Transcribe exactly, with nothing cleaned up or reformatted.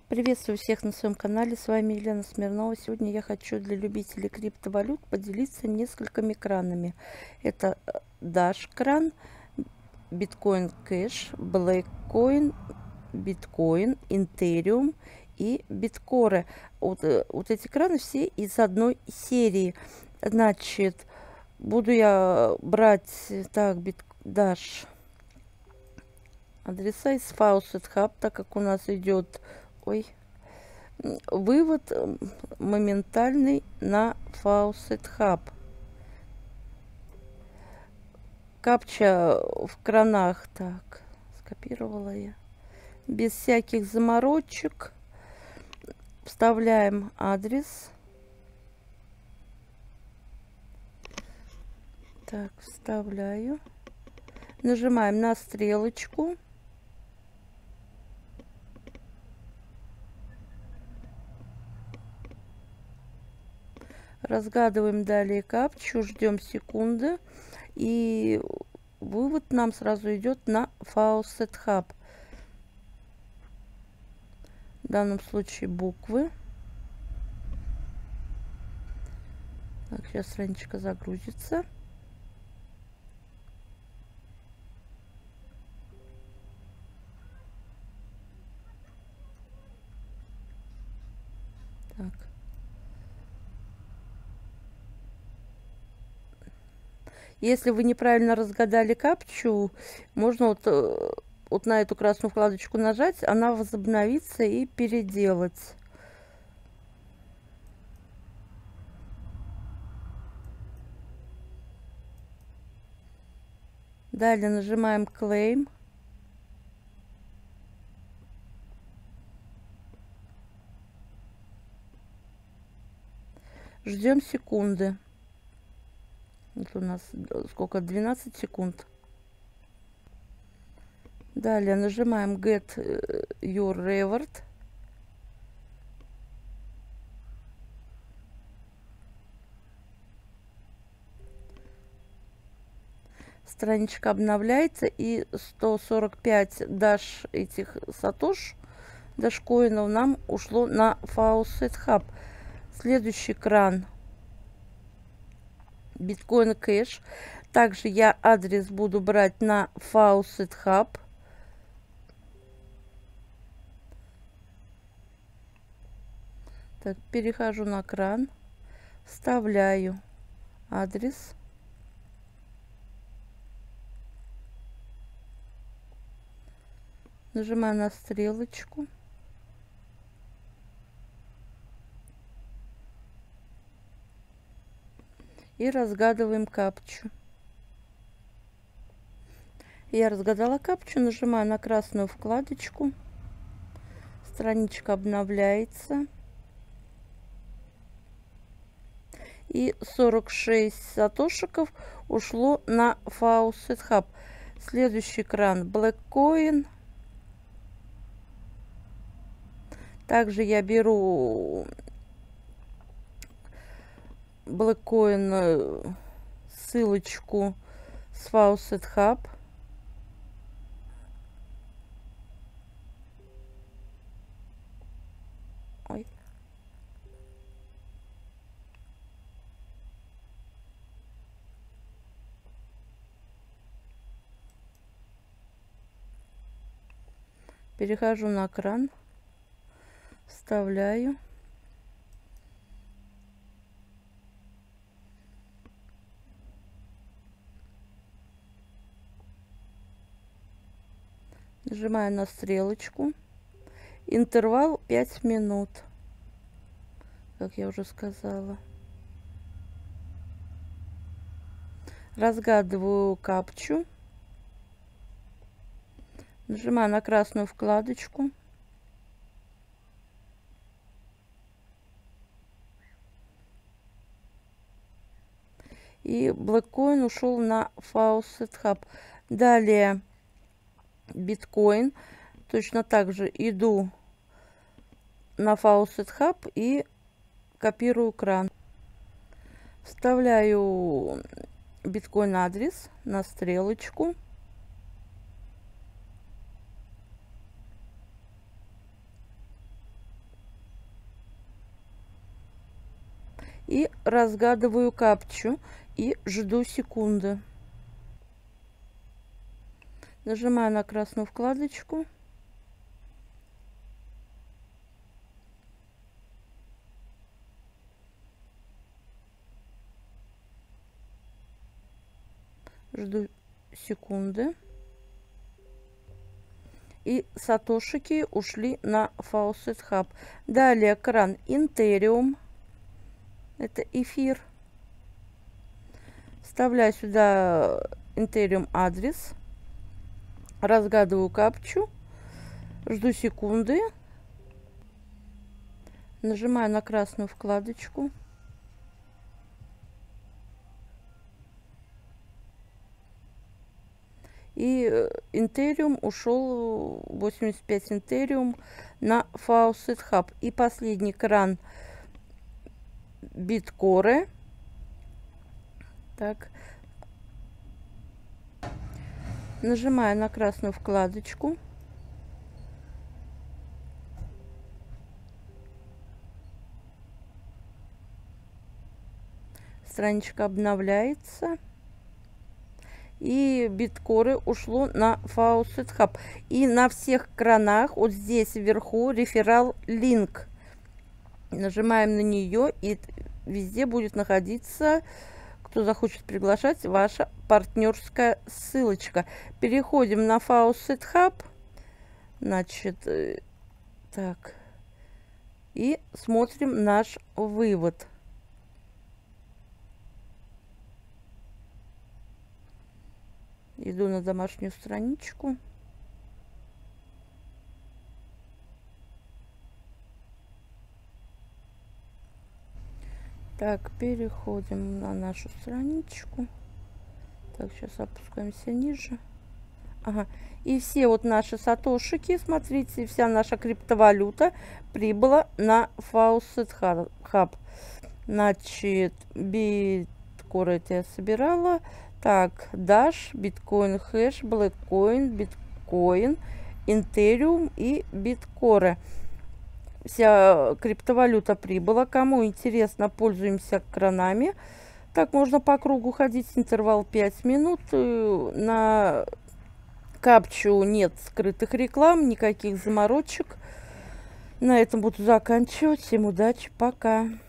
Приветствую всех на своем канале, с вами Елена Смирнова. Сегодня я хочу для любителей криптовалют поделиться несколькими кранами. Это Dash кран, Bitcoin Cash, Blackcoin, Bitcoin, Ethereum и Bitcore. Вот, вот эти краны все из одной серии. Значит, буду я брать так, Bit Dash адреса из Faucet Hub, так как у нас идет ой, вывод моментальный на Faucet Hub. Капча в кранах, так, скопировала я, без всяких заморочек. Вставляем адрес. Так, вставляю. Нажимаем на стрелочку. Разгадываем далее капчу, ждем секунды, и вывод нам сразу идет на Faucet Hub. В данном случае буквы. Так, сейчас страничка загрузится. Так. Если вы неправильно разгадали капчу, можно вот, вот на эту красную вкладочку нажать, она возобновится и переделать. Далее нажимаем Claim. Ждем секунды. Вот у нас сколько? двенадцать секунд. Далее нажимаем Get Your Reward. Страничка обновляется, и сто сорок пять даш этих сатош, дашкоинов нам ушло на Faucet Hub. Следующий кран Bitcoin Cash. Также я адрес буду брать на Faucet Hub. Так, перехожу на кран, вставляю адрес. Нажимаю на стрелочку. И разгадываем капчу. Я разгадала капчу, нажимаю на красную вкладочку. Страничка обновляется. И сорок шесть сатошиков ушло на Faucet Hub. Следующий кран Blackcoin. Также я беру Blackcoin ссылочку с Faucet Hub. Ой. Перехожу на кран, вставляю. Нажимаю на стрелочку. Интервал пять минут, как я уже сказала. Разгадываю капчу. Нажимаю на красную вкладочку. И Blackcoin ушел на Faucet Hub. Далее Bitcoin. Точно так же иду на Faucet Hub и копирую кран. Вставляю Bitcoin адрес на стрелочку. И разгадываю капчу и жду секунды. Нажимаю на красную вкладочку. Жду секунды. И сатошики ушли на Faucet Hub. Далее кран Интериум. Это эфир. Вставляю сюда Интериум адрес. Разгадываю капчу. Жду секунды. Нажимаю на красную вкладочку. И Интериум ушел, восемьдесят пять Интериум на Faucet Hub. И последний кран Биткоре. Так. Нажимаю на красную вкладочку. Страничка обновляется. И Биткоре ушло на Faucet Hub. И на всех кранах вот здесь вверху реферал линк. Нажимаем на нее, и везде будет находиться, кто захочет приглашать, ваша партнерская ссылочка. Переходим на Faucet Hub. Значит, так. И смотрим наш вывод. Иду на домашнюю страничку. Так, переходим на нашу страничку. Так, сейчас опускаемся ниже. Ага. И все вот наши сатошики, смотрите, вся наша криптовалюта прибыла на Faucet Hub. Значит, биткоин это я собирала. Так, Dash, Bitcoin Hash, Blackcoin, Bitcoin, Ethereum и Bitcore. Вся криптовалюта прибыла. Кому интересно, пользуемся кранами. Так можно по кругу ходить, интервал пять минут. На капчу нет скрытых реклам, никаких заморочек. На этом буду заканчивать. Всем удачи, пока.